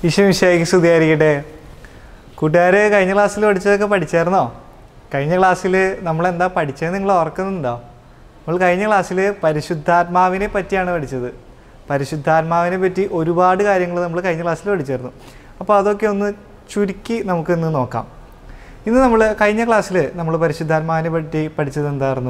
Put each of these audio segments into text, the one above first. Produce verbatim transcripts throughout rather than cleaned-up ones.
ഈശോ മിശിഹായ്ക്ക് സ്തുതിയായിരിക്കട്ടെ. കൂട്ടുകാർ കഴിഞ്ഞ ക്ലാസ്സിൽ പഠിച്ചതൊക്കെ പഠിച്ചായിരുന്നോ? കഴിഞ്ഞ ക്ലാസ്സിൽ നമ്മളെന്താ പഠിച്ചത് നിങ്ങൾ ഓർക്കുന്നുണ്ടോ? നമ്മൾ കഴിഞ്ഞ ക്ലാസ്സിൽ പരിശുദ്ധാത്മാവിനെ പറ്റിയാണ് പഠിച്ചത്. പരിശുദ്ധാത്മാവിനെ പറ്റി ഒരുപാട് കാര്യങ്ങൾ നമ്മൾ കഴിഞ്ഞ ക്ലാസ്സിൽ പഠിച്ചായിരുന്നു. അപ്പോൾ അതൊക്കെ ഒന്ന് ചുരുക്കി നമുക്കിന്ന് നോക്കാം. ഇന്ന് നമ്മൾ കഴിഞ്ഞ ക്ലാസ്സിൽ നമ്മൾ പരിശുദ്ധാത്മാവിനെ പറ്റി പഠിച്ചത് എന്തായിരുന്നു?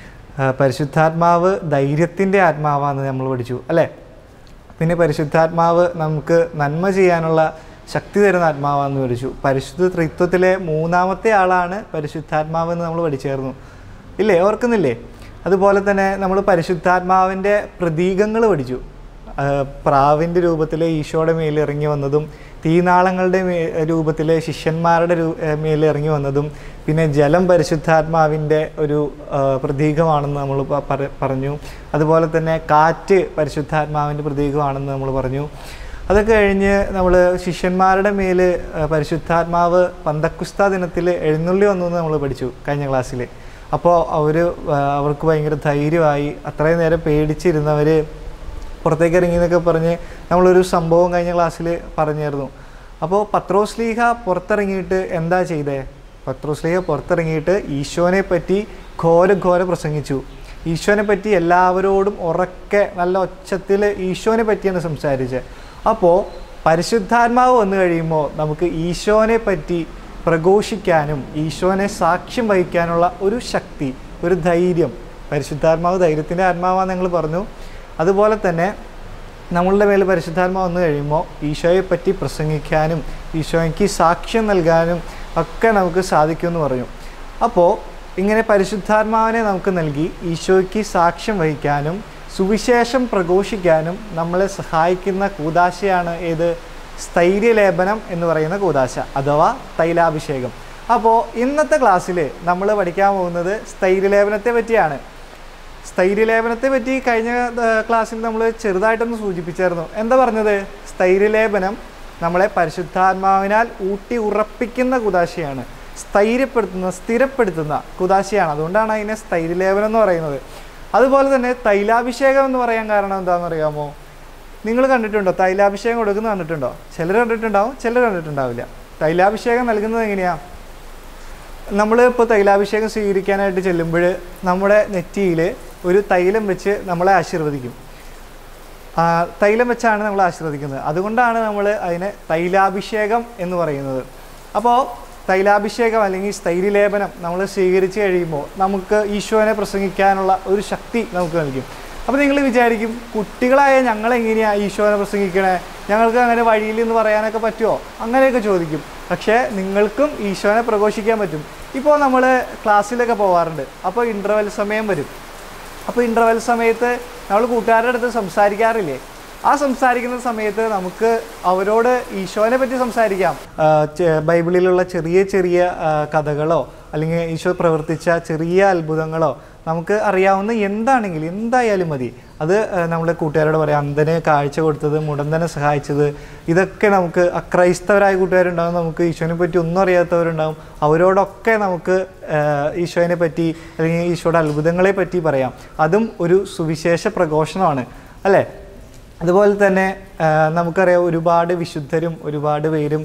പരിശുദ്ധാത്മാവ് ധൈര്യത്തിൻ്റെ ആത്മാവാണെന്ന് നമ്മൾ പഠിച്ചു അല്ലേ? പിന്നെ പരിശുദ്ധാത്മാവ് നമുക്ക് നന്മ ചെയ്യാനുള്ള ശക്തി തരുന്ന ആത്മാവാണെന്ന് പഠിച്ചു. പരിശുദ്ധ ത്രിത്വത്തിലെ മൂന്നാമത്തെ ആളാണ് പരിശുദ്ധാത്മാവ് എന്ന് നമ്മൾ പഠിച്ചായിരുന്നു ഇല്ലേ? ഓർക്കുന്നില്ലേ? അതുപോലെ തന്നെ നമ്മൾ പരിശുദ്ധാത്മാവിൻ്റെ പ്രതീകങ്ങൾ പഠിച്ചു. പ്രാവിൻ്റെ രൂപത്തിൽ ഈശോയുടെ മേൽ ഇറങ്ങി വന്നതും, തീനാളങ്ങളുടെ മേ രൂപത്തിൽ ശിഷ്യന്മാരുടെ രൂ മേൽ ഇറങ്ങി വന്നതും, പിന്നെ ജലം പരിശുദ്ധാത്മാവിൻ്റെ ഒരു പ്രതീകമാണെന്ന് നമ്മൾ പറഞ്ഞു. അതുപോലെ തന്നെ കാറ്റ് പരിശുദ്ധാത്മാവിൻ്റെ പ്രതീകമാണെന്ന് നമ്മൾ പറഞ്ഞു. അതൊക്കെ കഴിഞ്ഞ് നമ്മൾ ശിഷ്യന്മാരുടെ മേൽ പരിശുദ്ധാത്മാവ് പന്തക്കുസ്ത ദിനത്തിൽ എഴുന്നള്ളി വന്നു എന്ന് നമ്മൾ പഠിച്ചു കഴിഞ്ഞ ക്ലാസ്സിൽ. അപ്പോൾ അവർ അവർക്ക് ഭയങ്കര ധൈര്യമായി. അത്രയും നേരം പേടിച്ചിരുന്നവർ പുറത്തേക്ക് ഇറങ്ങി എന്നൊക്കെ പറഞ്ഞ് നമ്മളൊരു സംഭവം കഴിഞ്ഞ ക്ലാസ്സിൽ പറഞ്ഞായിരുന്നു. അപ്പോൾ പത്രോസ്ലീഹ പുറത്തിറങ്ങിയിട്ട് എന്താ ചെയ്തേ? പത്രോസ്ലീഹ പുറത്തിറങ്ങിയിട്ട് ഈശോനെ പറ്റി ഘോര ഘോര പ്രസംഗിച്ചു. ഈശോനെ പറ്റി എല്ലാവരോടും ഉറക്കെ നല്ല ഒച്ചത്തിൽ ഈശോനെ പറ്റിയാണ് സംസാരിച്ചത്. അപ്പോൾ പരിശുദ്ധാത്മാവ് വന്നു കഴിയുമ്പോൾ നമുക്ക് ഈശോനെ പറ്റി പ്രഘോഷിക്കാനും ഈശോനെ സാക്ഷ്യം വഹിക്കാനുള്ള ഒരു ശക്തി, ഒരു ധൈര്യം. പരിശുദ്ധാത്മാവ് ധൈര്യത്തിൻ്റെ ആത്മാവാന്ന് ഞങ്ങൾ പറഞ്ഞു. അതുപോലെ തന്നെ നമ്മളുടെ മേൽ പരിശുദ്ധാത്മാവ് വന്നു കഴിയുമ്പോൾ ഈശോയെ പറ്റി പ്രസംഗിക്കാനും ഈശോയ്ക്ക് സാക്ഷ്യം നൽകാനും ഒക്കെ നമുക്ക് സാധിക്കുമെന്ന് പറഞ്ഞു. അപ്പോൾ ഇങ്ങനെ പരിശുദ്ധാത്മാവിനെ നമുക്ക് നൽകി ഈശോയ്ക്ക് സാക്ഷ്യം വഹിക്കാനും സുവിശേഷം പ്രഘോഷിക്കാനും നമ്മളെ സഹായിക്കുന്ന കൂദാശയാണ് ഏത്? സ്ഥൈര്യലേപനം എന്ന് പറയുന്ന കൂദാശ അഥവാ തൈലാഭിഷേകം. അപ്പോൾ ഇന്നത്തെ ക്ലാസ്സിൽ നമ്മൾ പഠിക്കാൻ പോകുന്നത് സ്ഥൈര്യലേപനത്തെ പറ്റിയാണ്. സ്ഥൈര്യലേപനത്തെ പറ്റി കഴിഞ്ഞ ക്ലാസ്സിൽ നമ്മൾ ചെറുതായിട്ടൊന്ന് സൂചിപ്പിച്ചായിരുന്നു. എന്താ പറഞ്ഞത്? സ്ഥൈര്യലേപനം നമ്മളെ പരിശുദ്ധാത്മാവിനാൽ ഊട്ടി ഉറപ്പിക്കുന്ന കുദാശയാണ്, സ്ഥൈര്യപ്പെടുത്തുന്ന സ്ഥിരപ്പെടുത്തുന്ന കുദാശയാണ്. അതുകൊണ്ടാണ് അതിനെ സ്ഥൈര്യലേപനം എന്ന് പറയുന്നത്. അതുപോലെ തന്നെ തൈലാഭിഷേകം എന്ന് പറയാൻ കാരണം എന്താണെന്ന് അറിയാമോ? നിങ്ങൾ കണ്ടിട്ടുണ്ടോ? തൈലാഭിഷേകം കൊടുക്കുന്നത് കണ്ടിട്ടുണ്ടോ? ചിലർ കണ്ടിട്ടുണ്ടാവും, ചിലർ കണ്ടിട്ടുണ്ടാവില്ല. തൈലാഭിഷേകം നൽകുന്നത് എങ്ങനെയാണ്? നമ്മൾ ഇപ്പോൾ തൈലാഭിഷേകം സ്വീകരിക്കാനായിട്ട് ചെല്ലുമ്പോൾ നമ്മുടെ നെറ്റിയിൽ ഒരു തൈലം വെച്ച് നമ്മളെ ആശീർവദിക്കും. തൈലം വെച്ചാണ് നമ്മൾ ആശീർവദിക്കുന്നത്. അതുകൊണ്ടാണ് നമ്മൾ അതിനെ തൈലാഭിഷേകം എന്ന് പറയുന്നത്. അപ്പോൾ തൈലാഭിഷേകം അല്ലെങ്കിൽ സ്ഥൈര്യലേപനം നമ്മൾ സ്വീകരിച്ച് കഴിയുമ്പോൾ നമുക്ക് ഈശോനെ പ്രസംഗിക്കാനുള്ള ഒരു ശക്തി നമുക്ക് നൽകും. അപ്പോൾ നിങ്ങൾ വിചാരിക്കും, കുട്ടികളായ ഞങ്ങളെങ്ങനെയാണ് ഈശോനെ പ്രസംഗിക്കണേ? ഞങ്ങൾക്ക് അങ്ങനെ വഴിയിൽ നിന്ന് പറയാനൊക്കെ പറ്റുമോ? അങ്ങനെയൊക്കെ ചോദിക്കും. പക്ഷേ നിങ്ങൾക്കും ഈശോനെ പ്രഘോഷിക്കാൻ പറ്റും. ഇപ്പോൾ നമ്മൾ ക്ലാസ്സിലൊക്കെ പോകാറുണ്ട്. അപ്പോൾ ഇൻ്റർവെൽ സമയം വരും. അപ്പോൾ ഇൻ്റർവെൽ സമയത്ത് നമ്മൾ കൂട്ടുകാരുടെ അടുത്ത് സംസാരിക്കാറില്ലേ? ആ സംസാരിക്കുന്ന സമയത്ത് നമുക്ക് അവരോട് ഈശോനെ പറ്റി സംസാരിക്കാം. ബൈബിളിലുള്ള ചെറിയ ചെറിയ കഥകളോ അല്ലെങ്കിൽ ഈശോ പ്രവർത്തിച്ച ചെറിയ അത്ഭുതങ്ങളോ നമുക്ക് അറിയാവുന്ന എന്താണെങ്കിലും എന്തായാലും മതി. അത് നമ്മളെ കൂട്ടുകാരോട് പറയാം. അന്ധനെ കാഴ്ച കൊടുത്തത്, മുടന്തനെ സഹായിച്ചത്, ഇതൊക്കെ നമുക്ക് അക്രൈസ്തവരായ കൂട്ടുകാരുണ്ടാകും. നമുക്ക് ഈശോനെ പറ്റി ഒന്നും അറിയാത്തവരുണ്ടാകും. അവരോടൊക്കെ നമുക്ക് ഈശോനെ പറ്റി അല്ലെങ്കിൽ ഈശോയുടെ അത്ഭുതങ്ങളെ പറ്റി പറയാം. അതും ഒരു സുവിശേഷ പ്രഘോഷണമാണ് അല്ലേ? അതുപോലെ തന്നെ നമുക്കറിയാം, ഒരുപാട് വിശുദ്ധരും ഒരുപാട് പേരും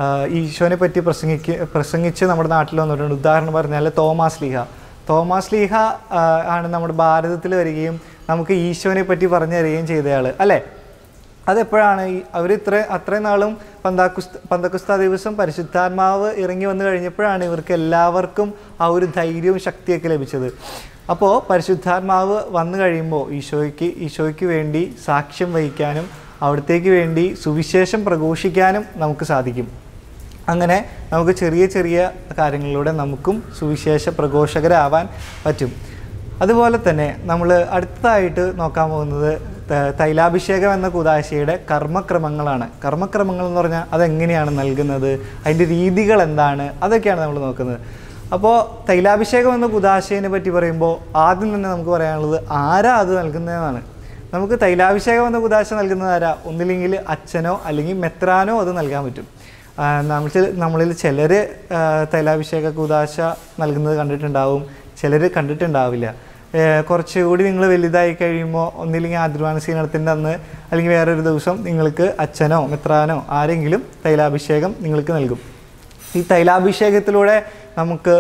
ഈശോനെ പറ്റി പ്രസംഗിക്ക് പ്രസംഗിച്ച് നമ്മുടെ നാട്ടിൽ വന്നിട്ടുണ്ട്. ഉദാഹരണം പറഞ്ഞാൽ തോമാസ് ലീഹ. തോമാസ് ലീഹ ആണ് നമ്മുടെ ഭാരതത്തിൽ വരികയും നമുക്ക് ഈശോനെ പറ്റി പറഞ്ഞു തരികയും ചെയ്തയാൾ അല്ലേ? അതെപ്പോഴാണ്? അവർ ഇത്ര അത്രയും നാളും പന്താക്കുസ്ത പന്തക്കുസ്ത ദിവസം പരിശുദ്ധാത്മാവ് ഇറങ്ങി വന്നു കഴിഞ്ഞപ്പോഴാണ് ഇവർക്ക് എല്ലാവർക്കും ആ ഒരു ധൈര്യവും ശക്തിയൊക്കെ ലഭിച്ചത്. അപ്പോൾ പരിശുദ്ധാത്മാവ് വന്നു കഴിയുമ്പോൾ ഈശോയ്ക്ക് ഈശോയ്ക്ക് വേണ്ടി സാക്ഷ്യം വഹിക്കാനും അവിടത്തേക്ക് വേണ്ടി സുവിശേഷം പ്രഘോഷിക്കാനും നമുക്ക് സാധിക്കും. അങ്ങനെ നമുക്ക് ചെറിയ ചെറിയ കാര്യങ്ങളിലൂടെ നമുക്കും സുവിശേഷ പ്രഘോഷകരാവാൻ പറ്റും. അതുപോലെ തന്നെ നമ്മൾ അടുത്തതായിട്ട് നോക്കാൻ പോകുന്നത് തൈലാഭിഷേകം എന്ന കൂദാശയുടെ കർമ്മക്രമങ്ങളാണ്. കർമ്മക്രമങ്ങൾ എന്ന് പറഞ്ഞാൽ അതെങ്ങനെയാണ് നൽകുന്നത്, അതിൻ്റെ രീതികൾ എന്താണ്, അതൊക്കെയാണ് നമ്മൾ നോക്കുന്നത്. അപ്പോൾ തൈലാഭിഷേകം എന്ന കൂദാശയെ പറ്റി പറയുമ്പോൾ ആദ്യം തന്നെ നമുക്ക് പറയാനുള്ളത് ആരാ അത് നൽകുന്നതെന്നാണ്. നമുക്ക് തൈലാഭിഷേകം എന്ന കൂദാശ നൽകുന്നത് ആരാ? ഒന്നില്ലെങ്കിൽ അച്ഛനോ അല്ലെങ്കിൽ മെത്രാനോ അത് നൽകാൻ പറ്റും. നമ്മൾ നമ്മളിൽ ചിലർ തൈലാഭിഷേക കൂദാശ നൽകുന്നത് കണ്ടിട്ടുണ്ടാവും, ചിലർ കണ്ടിട്ടുണ്ടാവില്ല. കുറച്ചുകൂടി നിങ്ങൾ വലുതായി കഴിയുമ്പോൾ ഒന്നില്ലെങ്കിൽ ആദ്യവാനസീനത്തിൻ്റെ അന്ന് അല്ലെങ്കിൽ വേറൊരു ദിവസം നിങ്ങൾക്ക് അച്ഛനോ മെത്രാനോ ആരെങ്കിലും തൈലാഭിഷേകം നിങ്ങൾക്ക് നൽകും. ഈ തൈലാഭിഷേകത്തിലൂടെ നമുക്ക്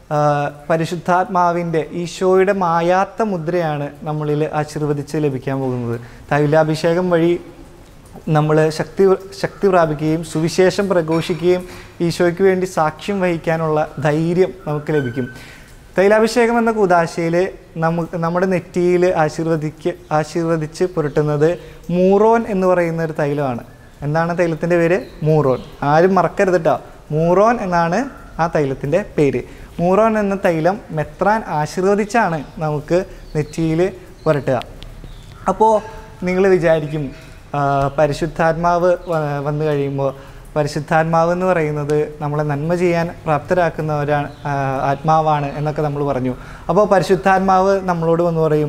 പരിശുദ്ധാത്മാവിൻ്റെ ഈശോയുടെ മായാത്ത മുദ്രയാണ് നമ്മളിൽ ആശീർവദിച്ച് ലഭിക്കാൻ പോകുന്നത്. തൈലാഭിഷേകം വഴി നമ്മൾ ശക്തി ശക്തി പ്രാപിക്കുകയും സുവിശേഷം പ്രഘോഷിക്കുകയും ഈശോയ്ക്ക് വേണ്ടി സാക്ഷ്യം വഹിക്കാനുള്ള ധൈര്യം നമുക്ക് ലഭിക്കും. തൈലാഭിഷേകം എന്ന കൂദാശയിൽ നമുക്ക് നമ്മുടെ നെറ്റിയിൽ ആശീർവദിക്ക് ആശീർവദിച്ച് പുരട്ടുന്നത് മൂറോൻ എന്ന് പറയുന്ന ഒരു തൈലമാണ്. എന്താണ് തൈലത്തിൻ്റെ പേര്? മൂറോൻ. ആരും മറക്കരുത് കേട്ടോ, മൂറോൻ എന്നാണ് ആ തൈലത്തിൻ്റെ പേര്. മൂറോൻ എന്ന തൈലം മെത്രാൻ ആശീർവദിച്ചാണ് നമുക്ക് നെറ്റിയിൽ പുരട്ടുക. അപ്പോൾ നിങ്ങൾ വിചാരിക്കും പരിശുദ്ധാത്മാവ് വന്നു കഴിയുമ്പോൾ, പരിശുദ്ധാത്മാവ് എന്ന് പറയുന്നത് നമ്മളെ നന്മ ചെയ്യാൻ പ്രാപ്തരാക്കുന്ന ഒരു ആത്മാവാണ് എന്നൊക്കെ നമ്മൾ പറഞ്ഞു. അപ്പോൾ പരിശുദ്ധാത്മാവ് നമ്മളോട് വന്ന് പറയും,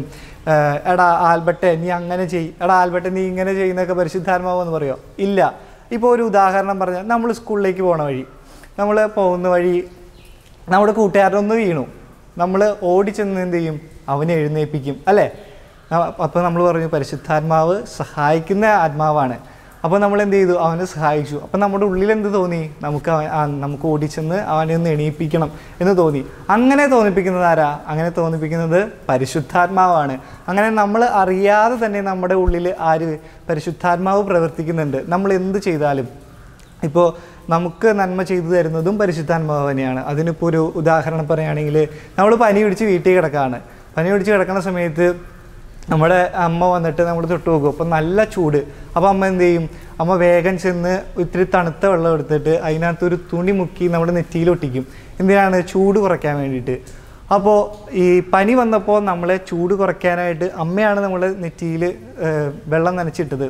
എടാ ആൽബർട്ടെ നീ അങ്ങനെ ചെയ്, എടാ ആൽബർട്ടെ നീ ഇങ്ങനെ ചെയ്യുന്നതൊക്കെ പരിശുദ്ധാത്മാവ് എന്ന് പറയുമോ? ഇല്ല. ഇപ്പോൾ ഒരു ഉദാഹരണം പറഞ്ഞാൽ, നമ്മൾ സ്കൂളിലേക്ക് പോകണ വഴി, നമ്മൾ പോകുന്ന വഴി നമ്മുടെ കൂട്ടുകാരനൊന്ന് വീണു, നമ്മൾ ഓടിച്ചെന്ന് എന്ത് ചെയ്യും? അവനെ എഴുന്നേൽപ്പിക്കും അല്ലേ? അപ്പോൾ നമ്മൾ പറഞ്ഞു പരിശുദ്ധാത്മാവ് സഹായിക്കുന്ന ആത്മാവാണ്. അപ്പോൾ നമ്മൾ എന്ത് ചെയ്തു? അവനെ സഹായിച്ചു. അപ്പോൾ നമ്മുടെ ഉള്ളിൽ എന്ത് തോന്നി? നമുക്ക് അവൻ നമുക്ക് ഓടിച്ചെന്ന് അവനെ ഒന്ന് എണീപ്പിക്കണം എന്ന് തോന്നി. അങ്ങനെ തോന്നിപ്പിക്കുന്നത് ആരാ? അങ്ങനെ തോന്നിപ്പിക്കുന്നത് പരിശുദ്ധാത്മാവാണ്. അങ്ങനെ നമ്മൾ അറിയാതെ തന്നെ നമ്മുടെ ഉള്ളിൽ ആര്? പരിശുദ്ധാത്മാവ് പ്രവർത്തിക്കുന്നുണ്ട്. നമ്മൾ എന്ത് ചെയ്താലും, ഇപ്പോൾ നമുക്ക് നന്മ ചെയ്തു തരുന്നതും പരിശുദ്ധാത്മാവ് തന്നെയാണ്. അതിനിപ്പോൾ ഒരു ഉദാഹരണം പറയുകയാണെങ്കിൽ, നമ്മൾ പനി പിടിച്ച് വീട്ടിൽ കിടക്കുകയാണ്. പനി പിടിച്ച് കിടക്കുന്ന സമയത്ത് നമ്മുടെ അമ്മ വന്നിട്ട് നമ്മൾ തൊട്ട് നോക്കും, അപ്പം നല്ല ചൂട്. അപ്പോൾ അമ്മ എന്ത് ചെയ്യും? അമ്മ വേഗം ചെന്ന് ഇത്തിരി തണുത്ത വെള്ളം എടുത്തിട്ട് അതിനകത്തൊരു തുണി മുക്കി നമ്മുടെ നെറ്റിയിൽ ഒട്ടിക്കും. എന്തിനാണ്? ചൂട് കുറയ്ക്കാൻ വേണ്ടിയിട്ട്. അപ്പോൾ ഈ പനി വന്നപ്പോൾ നമ്മളെ ചൂട് കുറയ്ക്കാനായിട്ട് അമ്മയാണ് നമ്മുടെ നെറ്റിയിൽ വെള്ളം നനച്ചിട്ടത്.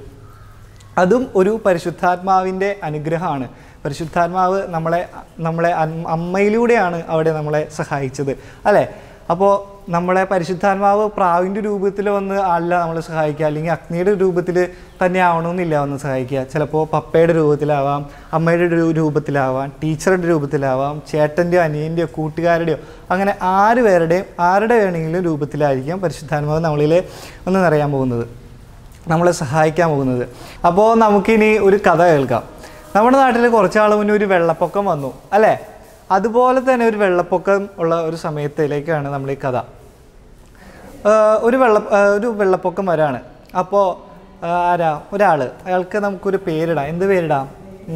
അതും ഒരു പരിശുദ്ധാത്മാവിൻ്റെ അനുഗ്രഹമാണ്. പരിശുദ്ധാത്മാവ് നമ്മളെ നമ്മളെ അമ്മയിലൂടെയാണ് അവിടെ നമ്മളെ സഹായിച്ചത് അല്ലേ? അപ്പോൾ നമ്മളെ പരിശുദ്ധാത്മാവ് പ്രാവിൻ്റെ രൂപത്തിൽ വന്ന് അല്ല നമ്മളെ സഹായിക്കുക, അല്ലെങ്കിൽ അഗ്നിയുടെ രൂപത്തിൽ തന്നെ ആവണമെന്നില്ല വന്ന് സഹായിക്കുക. ചിലപ്പോൾ പപ്പയുടെ രൂപത്തിലാവാം, അമ്മയുടെ രൂപത്തിലാവാം, ടീച്ചറുടെ രൂപത്തിലാവാം, ചേട്ടൻ്റെയോ അനിയൻ്റെയോ കൂട്ടുകാരുടെയോ, അങ്ങനെ ആറ് പേരുടെയും ആരുടെ വേണമെങ്കിലും രൂപത്തിലായിരിക്കും പരിശുദ്ധാത്മാവ് നമ്മളിൽ ഒന്ന് നിറയാൻ പോകുന്നത്, നമ്മളെ സഹായിക്കാൻ പോകുന്നത്. അപ്പോൾ നമുക്കിനി ഒരു കഥ കേൾക്കാം. നമ്മുടെ നാട്ടിൽ കുറച്ച് നാൾ മുന്നേ ഒരു വെള്ളപ്പൊക്കം വന്നു അല്ലേ? അതുപോലെ തന്നെ ഒരു വെള്ളപ്പൊക്കം ഉള്ള ഒരു സമയത്തിലേക്കാണ് നമ്മൾ ഈ കഥ. ഒരു വെള്ള ഒരു വെള്ളപ്പൊക്കം വരാണ്. അപ്പോൾ ആരാ? ഒരാൾ, അയാൾക്ക് നമുക്കൊരു പേരിടാം. എന്ത് പേരിടാം?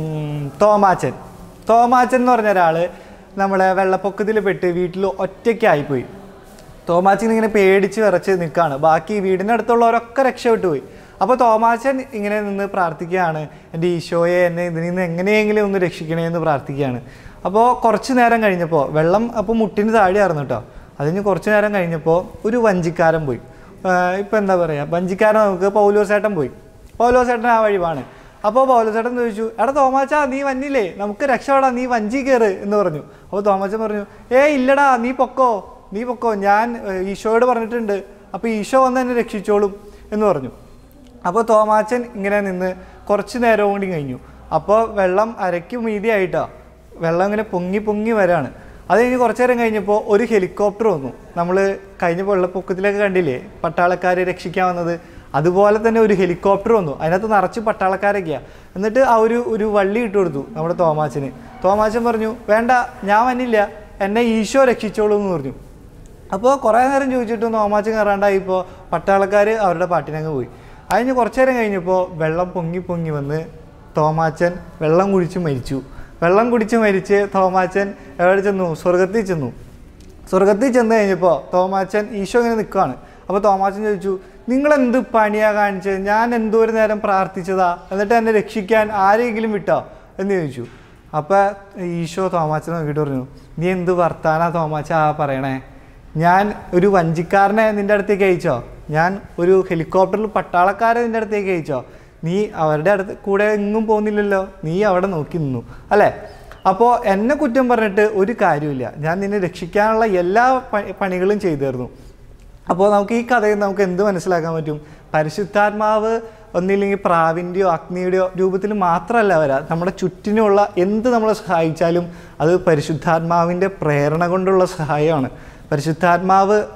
തോമാച്ചൻ. തോമാച്ചൻ എന്ന് പറഞ്ഞ ഒരാൾ നമ്മളെ വെള്ളപ്പൊക്കത്തിൽ പെട്ട് വീട്ടിൽ ഒറ്റയ്ക്കായിപ്പോയി. തോമാച്ചൻ ഇങ്ങനെ പേടിച്ച് വിറച്ച് നിൽക്കുകയാണ്. ബാക്കി വീടിൻ്റെ അടുത്തുള്ളവരൊക്കെ രക്ഷപ്പെട്ടു പോയി. അപ്പോൾ തോമാച്ചൻ ഇങ്ങനെ നിന്ന് പ്രാർത്ഥിക്കുകയാണ്, എൻ്റെ ഈശോയെ എന്നെ ഇതിൽ നിന്ന് എങ്ങനെയെങ്കിലും ഒന്ന് രക്ഷിക്കണേ എന്ന് പ്രാർത്ഥിക്കുകയാണ്. അപ്പോൾ കുറച്ച് നേരം കഴിഞ്ഞപ്പോൾ വെള്ളം അപ്പോൾ മുട്ടിന് താഴെയായിരുന്നു കേട്ടോ. അതിന് കുറച്ച് നേരം കഴിഞ്ഞപ്പോൾ ഒരു വഞ്ചിക്കാരൻ പോയി. ഇപ്പോൾ എന്താ പറയുക, വഞ്ചിക്കാരൻ നമുക്ക് പൗലോസേട്ടൻ പോയി. പൗലോസേട്ടൻ ആ വഴിവാണ്. അപ്പോൾ പൗലോസേട്ടൻ ചോദിച്ചു, എടാ തോമാച്ചാ നീ വന്നില്ലേ, നമുക്ക് രക്ഷപ്പെടാം, നീ വഞ്ചി കയറ് എന്ന് പറഞ്ഞു. അപ്പോൾ തോമാച്ചൻ പറഞ്ഞു, ഏ ഇല്ലടാ നീ പൊക്കോ നീ പൊക്കോ ഞാൻ ഈശോയോട് പറഞ്ഞിട്ടുണ്ട്, അപ്പോൾ ഈശോ വന്ന് എന്നെ രക്ഷിച്ചോളും എന്ന് പറഞ്ഞു. അപ്പോൾ തോമാച്ചൻ ഇങ്ങനെ നിന്ന് കുറച്ച് നേരം കൂടി കഴിഞ്ഞു. അപ്പോൾ വെള്ളം അരയ്ക്ക് മീതിയായിട്ടാ വെള്ളം ഇങ്ങനെ പൊങ്ങി പൊങ്ങി വരാണ്. അത് കഴിഞ്ഞ് കുറച്ച് നേരം കഴിഞ്ഞപ്പോൾ ഒരു ഹെലികോപ്റ്റർ വന്നു. നമ്മൾ കഴിഞ്ഞ വെള്ളപ്പൊക്കത്തിലൊക്കെ കണ്ടില്ലേ പട്ടാളക്കാരെ രക്ഷിക്കാൻ വന്നത്, അതുപോലെ തന്നെ ഒരു ഹെലികോപ്റ്റർ വന്നു. അതിനകത്ത് നിറച്ച് പട്ടാളക്കാരൊക്കെയാണ്. എന്നിട്ട് ആ ഒരു ഒരു വള്ളി ഇട്ട് കൊടുത്തു നമ്മുടെ തോമാച്ചന്. തോമാച്ചൻ പറഞ്ഞു, വേണ്ട ഞാൻ വന്നില്ല, എന്നെ ഈശോ രക്ഷിച്ചോളൂ എന്ന് പറഞ്ഞു. അപ്പോൾ കുറേ നേരം ചോദിച്ചിട്ടും തോമാച്ചൻ കയറാണ്ടായിപ്പോൾ പട്ടാളക്കാർ അവരുടെ പാട്ടിനങ്ങ് പോയി. അതിന് കുറച്ച് നേരം കഴിഞ്ഞപ്പോൾ വെള്ളം പൊങ്ങി പൊങ്ങി വന്ന് തോമാച്ചൻ വെള്ളം കുടിച്ച് മരിച്ചു. വെള്ളം കുടിച്ച് മരിച്ച് തോമാച്ചൻ എവിടെ ചെന്നു? സ്വർഗത്തിൽ ചെന്നു. സ്വർഗത്തിൽ ചെന്ന് കഴിഞ്ഞപ്പോൾ തോമാച്ചൻ ഈശോ ഇങ്ങനെ നിൽക്കുകയാണ്. അപ്പോൾ തോമാച്ചൻ ചോദിച്ചു, നിങ്ങളെന്ത് പണിയാണ് കാണിച്ചത്? ഞാൻ എന്തോ ഒരു നേരം പ്രാർത്ഥിച്ചതാ, എന്നിട്ട് എന്നെ രക്ഷിക്കാൻ ആരെങ്കിലും വിട്ടോ എന്ന് ചോദിച്ചു. അപ്പോൾ ഈശോ തോമാച്ചനെ നോക്കിയിട്ട് പറഞ്ഞു, നീ എന്ത് വർത്താനാ തോമാച്ച ആ പറയണേ? ഞാൻ ഒരു വഞ്ചിക്കാരനെ നിൻ്റെ അടുത്തേക്ക് അയച്ചോ? ഞാൻ ഒരു ഹെലികോപ്റ്ററിൽ പട്ടാളക്കാരെ നിൻ്റെ അടുത്തേക്ക് അയച്ചോ? നീ അവരുടെ അടുത്ത് കൂടെ എങ്ങും പോകുന്നില്ലല്ലോ, നീ അവിടെ നോക്കി നിന്നു അല്ലേ? അപ്പോൾ എന്നെ കുറ്റം പറഞ്ഞിട്ട് ഒരു കാര്യമില്ല, ഞാൻ നിന്നെ രക്ഷിക്കാനുള്ള എല്ലാ പണികളും ചെയ്തിരുന്നു. അപ്പോൾ നമുക്ക് ഈ കഥയിൽ നമുക്ക് എന്ത് മനസ്സിലാക്കാൻ പറ്റും? പരിശുദ്ധാത്മാവ് ഒന്നില്ലെങ്കിൽ പ്രാവിൻ്റെയോ അഗ്നിയുടെയോ രൂപത്തിൽ മാത്രമല്ല വരാ, നമ്മുടെ ചുറ്റിനുള്ള എന്ത് നമ്മളെ സഹായിച്ചാലും അത് പരിശുദ്ധാത്മാവിൻ്റെ പ്രേരണ കൊണ്ടുള്ള സഹായമാണ്. പരിശുദ്ധാത്മാവ്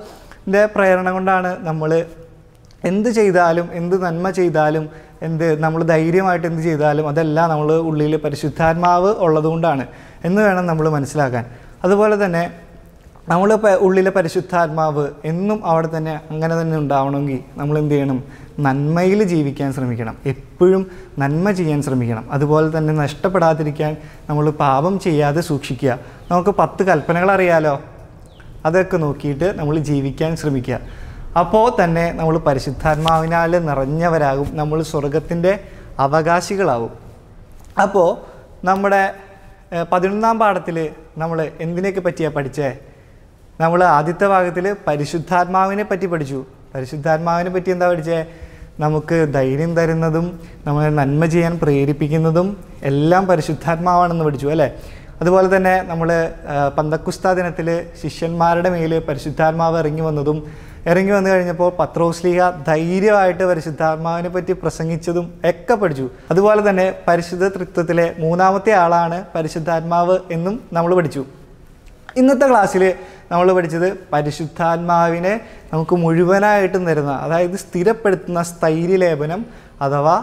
ൻ്റെ പ്രേരണ കൊണ്ടാണ് നമ്മൾ എന്ത് ചെയ്താലും, എന്ത് നന്മ ചെയ്താലും, എന്ത് നമ്മൾ ധൈര്യമായിട്ട് എന്ത് ചെയ്താലും അതെല്ലാം നമ്മൾ ഉള്ളിൽ പരിശുദ്ധാത്മാവ് ഉള്ളതുകൊണ്ടാണ് എന്ന് വേണം നമ്മൾ മനസ്സിലാക്കാൻ. അതുപോലെ തന്നെ നമ്മൾ ഉള്ളിലെ പരിശുദ്ധാത്മാവ് എന്നും അവിടെ തന്നെ അങ്ങനെ തന്നെ ഉണ്ടാവണമെങ്കിൽ നമ്മൾ എന്ത് ചെയ്യണം? നന്മയിൽ ജീവിക്കാൻ ശ്രമിക്കണം, എപ്പോഴും നന്മ ചെയ്യാൻ ശ്രമിക്കണം. അതുപോലെ തന്നെ നഷ്ടപ്പെടാതിരിക്കാൻ നമ്മൾ പാപം ചെയ്യാതെ സൂക്ഷിക്കുക. നമുക്ക് പത്ത് കൽപ്പനകൾ അറിയാലോ, അതൊക്കെ നോക്കിയിട്ട് നമ്മൾ ജീവിക്കാൻ ശ്രമിക്കുക. അപ്പോൾ തന്നെ നമ്മൾ പരിശുദ്ധാത്മാവിനാൽ നിറഞ്ഞവരാകും, നമ്മൾ സ്വർഗത്തിൻ്റെ അവകാശികളാവും. അപ്പോൾ നമ്മുടെ പതിനൊന്നാം പാഠത്തിൽ നമ്മൾ എന്തിനെയൊക്കെ പറ്റിയാണ് പഠിച്ചേ? നമ്മൾ ആദ്യത്തെ ഭാഗത്തിൽ പരിശുദ്ധാത്മാവിനെ പറ്റി പഠിച്ചു. പരിശുദ്ധാത്മാവിനെ പറ്റി എന്താ പഠിച്ചേ? നമുക്ക് ധൈര്യം തരുന്നതും നമ്മളെ നന്മ ചെയ്യാൻ പ്രേരിപ്പിക്കുന്നതും എല്ലാം പരിശുദ്ധാത്മാവാണെന്ന് പഠിച്ചു അല്ലേ? അതുപോലെ തന്നെ നമ്മൾ പന്തക്കുസ്താ ദിനത്തിൽ ശിഷ്യന്മാരുടെ മേൽ പരിശുദ്ധാത്മാവ് ഇറങ്ങി വന്നതും, ഇറങ്ങി വന്നു കഴിഞ്ഞപ്പോൾ പത്രോസ്ലീഹ ധൈര്യമായിട്ട് പരിശുദ്ധാത്മാവിനെ പറ്റി പ്രസംഗിച്ചതും ഒക്കെ പഠിച്ചു. അതുപോലെ തന്നെ പരിശുദ്ധ തൃത്വത്തിലെ മൂന്നാമത്തെ ആളാണ് പരിശുദ്ധാത്മാവ് എന്നും നമ്മൾ പഠിച്ചു. ഇന്നത്തെ ക്ലാസ്സിൽ നമ്മൾ പഠിച്ചത് പരിശുദ്ധാത്മാവിനെ നമുക്ക് മുഴുവനായിട്ടും തരുന്ന, അതായത് സ്ഥിരപ്പെടുത്തുന്ന സ്ഥൈര്യലേപനം അഥവാ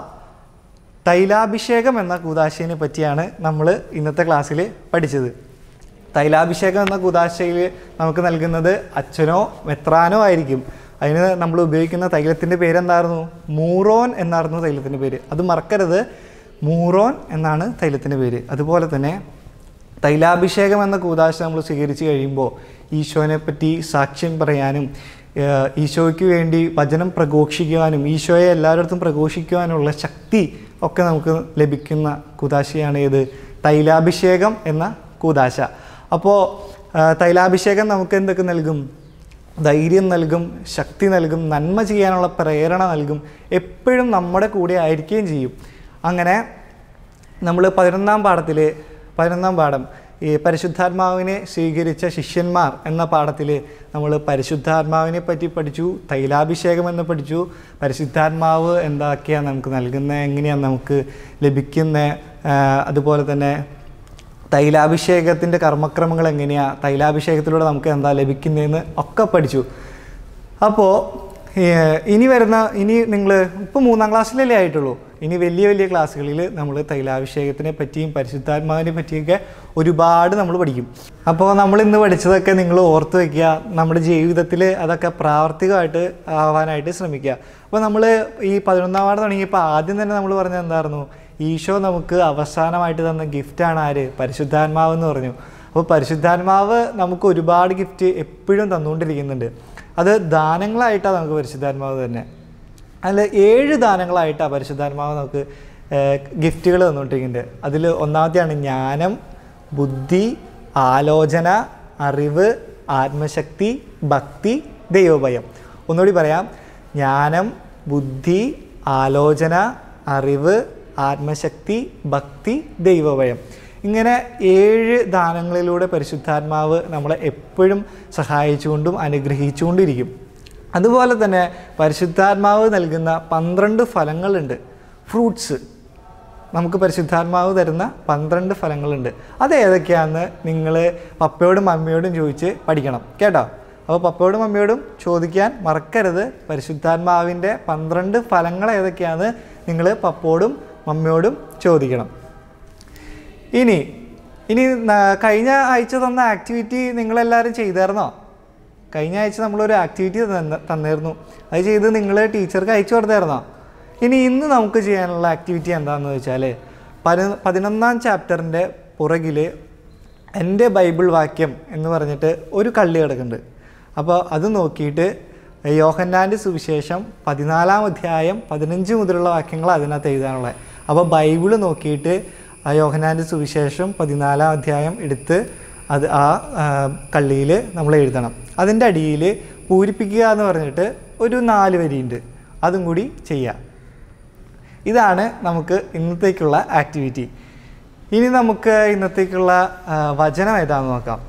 തൈലാഭിഷേകം എന്ന കൂദാശയെ പറ്റിയാണ് നമ്മൾ ഇന്നത്തെ ക്ലാസ്സിൽ പഠിച്ചത്. തൈലാഭിഷേകം എന്ന കൂദാശയിൽ നമുക്ക് നൽകുന്നത് അച്ഛനോ മെത്രാനോ ആയിരിക്കും. അതിന് നമ്മൾ ഉപയോഗിക്കുന്ന തൈലത്തിൻ്റെ പേരെന്തായിരുന്നു? മൂറോൻ എന്നായിരുന്നു തൈലത്തിൻ്റെ പേര്. അത് മറക്കരുത്, മൂറോൻ എന്നാണ് തൈലത്തിൻ്റെ പേര്. അതുപോലെ തന്നെ തൈലാഭിഷേകം എന്ന കൂദാശ നമ്മൾ സ്വീകരിച്ച് കഴിയുമ്പോൾ ഈശോനെ പറ്റി സാക്ഷ്യം പറയാനും ഈശോയ്ക്ക് വേണ്ടി വചനം പ്രഘോഷിക്കുവാനും ഈശോയെ എല്ലായിടത്തും പ്രഘോഷിക്കുവാനുള്ള ശക്തി ഒക്കെ നമുക്ക് ലഭിക്കുന്ന കൂദാശയാണ് ഏത്? തൈലാഭിഷേകം എന്ന കൂദാശ. അപ്പോൾ തൈലാഭിഷേകം നമുക്ക് എന്തൊക്കെ നൽകും? ധൈര്യം നൽകും, ശക്തി നൽകും, നന്മ ചെയ്യാനുള്ള പ്രേരണ നൽകും, എപ്പോഴും നമ്മുടെ കൂടെ ആയിരിക്കുകയും ചെയ്യും. അങ്ങനെ നമ്മൾ പതിനൊന്നാം പാഠത്തിൽ പതിനൊന്നാം പാഠം ഈ പരിശുദ്ധാത്മാവിനെ സ്വീകരിച്ച ശിഷ്യന്മാർ എന്ന പാഠത്തിൽ നമ്മൾ പരിശുദ്ധാത്മാവിനെ പറ്റി പഠിച്ചു, തൈലാഭിഷേകം എന്ന് പഠിച്ചു, പരിശുദ്ധാത്മാവ് എന്താക്കിയാണ് നമുക്ക് നൽകുന്നത്, എങ്ങനെയാണ് നമുക്ക് ലഭിക്കുന്നത്, അതുപോലെ തന്നെ തൈലാഭിഷേകത്തിൻ്റെ കർമ്മക്രമങ്ങൾ എങ്ങനെയാണ്, തൈലാഭിഷേകത്തിലൂടെ നമുക്ക് എന്താ ലഭിക്കുന്നതെന്ന് ഒക്കെ പഠിച്ചു. അപ്പോൾ ഇനി വരുന്ന ഇനി നിങ്ങൾ ഇപ്പോൾ മൂന്നാം ക്ലാസ്സിലല്ലേ ആയിട്ടുള്ളൂ, ഇനി വലിയ വലിയ ക്ലാസ്സുകളിൽ നമ്മൾ തൈലാഭിഷേകത്തിനെ പറ്റിയും പരിശുദ്ധാത്മാവിനെ പറ്റിയൊക്കെ ഒരുപാട് നമ്മൾ പഠിക്കും. അപ്പോൾ നമ്മൾ ഇന്ന് പഠിച്ചതൊക്കെ നിങ്ങൾ ഓർത്ത് വയ്ക്കുക, നമ്മുടെ ജീവിതത്തിൽ അതൊക്കെ പ്രാവർത്തികമായിട്ട് ആവാനായിട്ട് ശ്രമിക്കുക. അപ്പോൾ നമ്മൾ ഈ പതിനൊന്നാം പാഠം തുടങ്ങിയപ്പോൾ ആദ്യം തന്നെ നമ്മൾ പറഞ്ഞത് എന്തായിരുന്നു? ഈശോ നമുക്ക് അവസാനമായിട്ട് തന്ന ഗിഫ്റ്റാണ് ആര്? പരിശുദ്ധാത്മാവ് എന്ന് പറഞ്ഞു. അപ്പോൾ പരിശുദ്ധാത്മാവ് നമുക്ക് ഒരുപാട് ഗിഫ്റ്റ് എപ്പോഴും തന്നുകൊണ്ടിരിക്കുന്നുണ്ട്. അത് ദാനങ്ങളായിട്ടാണ് നമുക്ക് പരിശുദ്ധാത്മാവ് തന്നെ. അതിൽ ഏഴ് ദാനങ്ങളായിട്ടാണ് പരിശുദ്ധാത്മാവ് നമുക്ക് ഗിഫ്റ്റുകൾ തന്നുകൊണ്ടിരിക്കുന്നുണ്ട്. അതിൽ ഒന്നാമത്തെയാണ് ജ്ഞാനം, ബുദ്ധി, ആലോചന, അറിവ്, ആത്മശക്തി, ഭക്തി, ദൈവഭയം. ഒന്നുകൂടി പറയാം: ജ്ഞാനം, ബുദ്ധി, ആലോചന, അറിവ്, ആത്മശക്തി, ഭക്തി, ദൈവഭയം. ഇങ്ങനെ ഏഴ് ദാനങ്ങളിലൂടെ പരിശുദ്ധാത്മാവ് നമ്മളെ എപ്പോഴും സഹായിച്ചുകൊണ്ടും അനുഗ്രഹിച്ചുകൊണ്ടിരിക്കും. അതുപോലെ തന്നെ പരിശുദ്ധാത്മാവ് നൽകുന്ന പന്ത്രണ്ട് ഫലങ്ങളുണ്ട്, ഫ്രൂട്ട്സ്. നമുക്ക് പരിശുദ്ധാത്മാവ് തരുന്ന പന്ത്രണ്ട് ഫലങ്ങളുണ്ട്. അത് ഏതൊക്കെയാണെന്ന് നിങ്ങൾ പപ്പയോടും മമ്മിയോടും ചോദിച്ച് പഠിക്കണം കേട്ടോ. അപ്പോൾ പപ്പയോടും മമ്മിയോടും ചോദിക്കാൻ മറക്കരുത്. പരിശുദ്ധാത്മാവിൻ്റെ പന്ത്രണ്ട് ഫലങ്ങൾ ഏതൊക്കെയാണെന്ന് നിങ്ങൾ പപ്പോടും മമ്മിയോടും ചോദിക്കണം. ഇനി ഇനി കഴിഞ്ഞ ആഴ്ച തന്ന ആക്ടിവിറ്റി നിങ്ങളെല്ലാവരും ചെയ്തായിരുന്നോ? കഴിഞ്ഞ ആഴ്ച നമ്മളൊരു ആക്ടിവിറ്റി തന്നിരുന്നു, അത് ചെയ്ത് നിങ്ങൾ ടീച്ചർക്ക് അയച്ചു കൊടുത്തായിരുന്നോ? ഇനി ഇന്ന് നമുക്ക് ചെയ്യാനുള്ള ആക്ടിവിറ്റി എന്താണെന്ന് വെച്ചാൽ പതി പതിനൊന്നാം ചാപ്റ്ററിൻ്റെ പുറകിൽ എൻ്റെ ബൈബിൾ വാക്യം എന്ന് പറഞ്ഞിട്ട് ഒരു കള്ളി കിടക്കുന്നുണ്ട്. അപ്പോൾ അത് നോക്കിയിട്ട് യോഹന്നാൻ്റെ സുവിശേഷം പതിനാലാം അധ്യായം പതിനഞ്ച് മുതലുള്ള വാക്യങ്ങൾ അതിനകത്ത് എഴുതാനുള്ളത്. അപ്പോൾ ബൈബിൾ നോക്കിയിട്ട് ആ യോഹന്നാൻ്റെ സുവിശേഷം പതിനാലാം അധ്യായം എടുത്ത് അത് ആ കള്ളിയിൽ നമ്മൾ എഴുതണം. അതിൻ്റെ അടിയിൽ പൂരിപ്പിക്കുക എന്ന് പറഞ്ഞിട്ട് ഒരു നാല് വരിയുണ്ട്, അതും കൂടി ചെയ്യാം. ഇതാണ് നമുക്ക് ഇന്നത്തേക്കുള്ള ആക്ടിവിറ്റി. ഇനി നമുക്ക് ഇന്നത്തേക്കുള്ള വചനം ഏതാണെന്ന് നോക്കാം.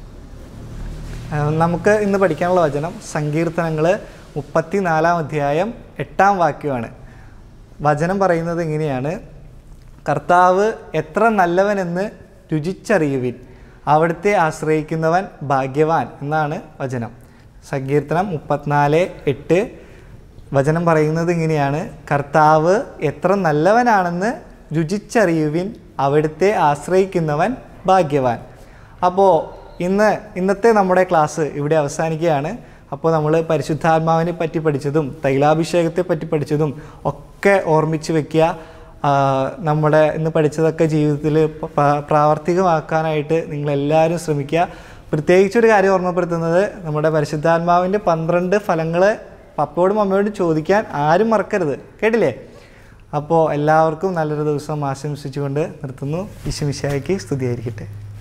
നമുക്ക് ഇന്ന് പഠിക്കാനുള്ള വചനം സങ്കീർത്തനങ്ങൾ മുപ്പത്തി നാലാം അധ്യായം എട്ടാം വാക്യമാണ്. വചനം പറയുന്നത് ഇങ്ങനെയാണ്: കർത്താവ് എത്ര നല്ലവനെന്ന് രുചിച്ചറിയുവിൻ, അവിടുത്തെ ആശ്രയിക്കുന്നവൻ ഭാഗ്യവാൻ എന്നാണ് വചനം. സങ്കീർത്തനം മുപ്പത്തിനാല് എട്ട് വചനം പറയുന്നത് ഇങ്ങനെയാണ്: കർത്താവ് എത്ര നല്ലവനാണെന്ന് രുചിച്ചറിയുവിൻ, അവിടുത്തെ ആശ്രയിക്കുന്നവൻ ഭാഗ്യവാൻ. അപ്പോൾ ഇന്ന് ഇന്നത്തെ നമ്മുടെ ക്ലാസ് ഇവിടെ അവസാനിക്കുകയാണ്. അപ്പോൾ നമ്മൾ പരിശുദ്ധാത്മാവിനെ പറ്റി പഠിച്ചതും തൈലാഭിഷേകത്തെ പറ്റി പഠിച്ചതും ഒക്കെ ഓർമ്മിച്ച് വെക്കുക. നമ്മുടെ ഇന്ന് പഠിച്ചതൊക്കെ ജീവിതത്തിൽ പ്രാവർത്തികമാക്കാനായിട്ട് നിങ്ങളെല്ലാവരും ശ്രമിക്കുക. പ്രത്യേകിച്ചൊരു കാര്യം ഓർമ്മപ്പെടുത്തുന്നത്, നമ്മുടെ പരിശുദ്ധാത്മാവിൻ്റെ പന്ത്രണ്ട് ഫലങ്ങൾ പപ്പയോടും അമ്മയോടും ചോദിക്കാൻ ആരും മറക്കരുത്. കേട്ടില്ലേ? അപ്പോൾ എല്ലാവർക്കും നല്ലൊരു ദിവസം ആശംസിച്ചുകൊണ്ട് നിർത്തുന്നു. ഈശോ മിശിഹായ്ക്ക് സ്തുതിയായിരിക്കട്ടെ.